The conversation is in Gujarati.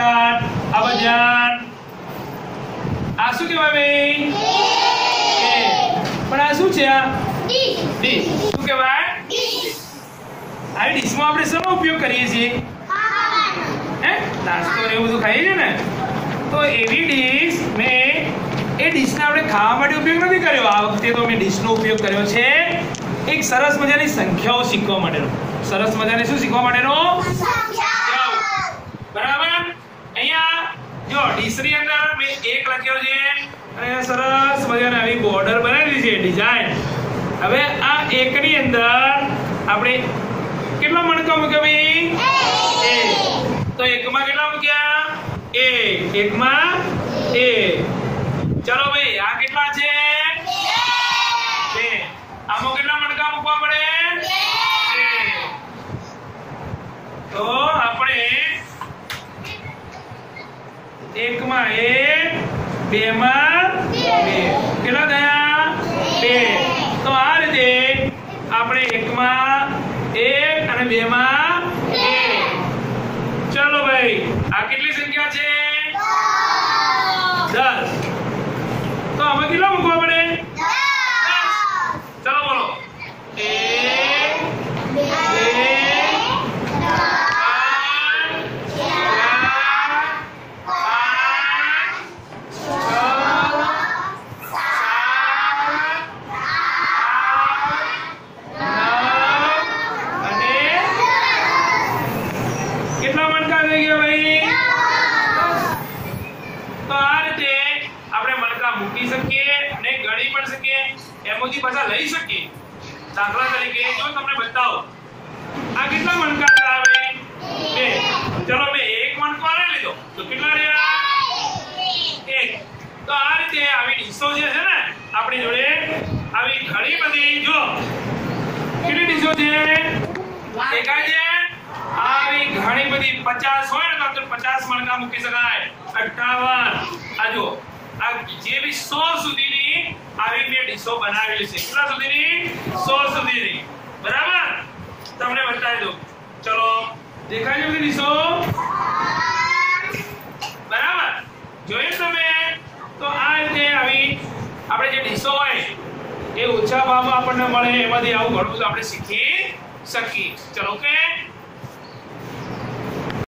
સ્ટાર્ટ. હવે ધ્યાન. આ શું કહેવાય ભાઈ? પણ આ શું છે? આ ડીશ. શું કહેવાય? આ ડીશમાં આપણે શેનો ઉપયોગ કરીએ છીએ? હે, નાસ્તો ને એવું બધું ખાઈએ છીએ ને. તો એવી ડીશ મેં એ ડીશને આપણે ખાવા માટે ઉપયોગ નથી કર્યો. આ વખતે તો મેં ડીશનો ઉપયોગ કર્યો છે એક સરસ મજાની સંખ્યાઓ શીખવા માટેનો. સરસ મજાની શું શીખવા માટેનો? સંખ્યાઓ. બરાબર. અહીંયા જો ડીશની અંદર મેં 1 લખ્યો છે અને સરસ મજાની આવી બોર્ડર બનાવી છે, ડિઝાઇન. હવે આ 1 ની અંદર આપણે કેટલા મણકા મૂક્યા ભાઈ? 1. તો 1 માં કેટલા મૂક્યા? 1. 1 માં 1. ચલો ભાઈ, આ કેટલા છે? 2. આમાં કેટલા મણકા મૂકવા પડે? 2. તો આપણે 1 માં 1, 2 માં 2. કેટલા થયા? 2. તો આ રીતે આપણે 1 માં 1 અને 2 માં 1. ચલો ભાઈ, આ કેટલી સંખ્યા છે? 10. તો અમે કેટલા મૂકવા પડે? 10. ચલો બોલો. 1, 2, મૂકી શકીએ અને ગણી પણ શકીએ, એમાંથી પાછા લઈ શકીએ. દાખલા તરીકે જો તમને બતાવો, આ કેટલા મણકા આવે? 2. ચલો મેં 1 મણકો લઈ લીધો તો કેટલા રહ્યા? 1. તો આ રીતે આવી ડીશો જે છે ને આપણી જોડે આવી ઘણી બધી, જો કેટલી ડીશો છે? દેખાય છે? આવી ઘણી બધી 50 હોય ને તો 50 મણકા મૂકી શકાય. 58. આ જો આ જે બી 100 સુધીની આવી મેં ડીશો બનાવેલી છે. કેટલા સુધીની? 100 સુધીની. બરાબર. તમને બતાવી દઉં. ચલો, દેખાય છે બધી ડીશો? બરાબર. જોયું તમે? તો આ રીતે આવી આપણે જે ડીશો હોય એ ઓછા ભાવમાં આપણને મળે, એમાંથી આવું ઘણું બધું આપણે શીખી શકીએ. ચલો, ઓકે.